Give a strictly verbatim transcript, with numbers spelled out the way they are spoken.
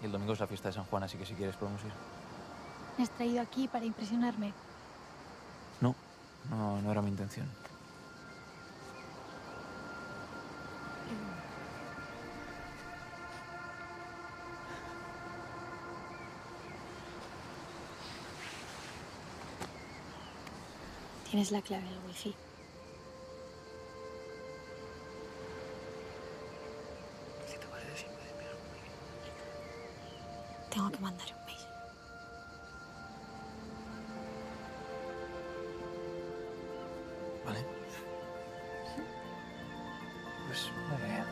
Y el domingo es la fiesta de San Juan, así que si quieres podemos ir. ¿Me has traído aquí para impresionarme? No, no, no era mi intención. Tienes la clave del wifi. ¿Qué te parece si me envías un mail? Tengo que mandar un mail. Vale. Pues, vale.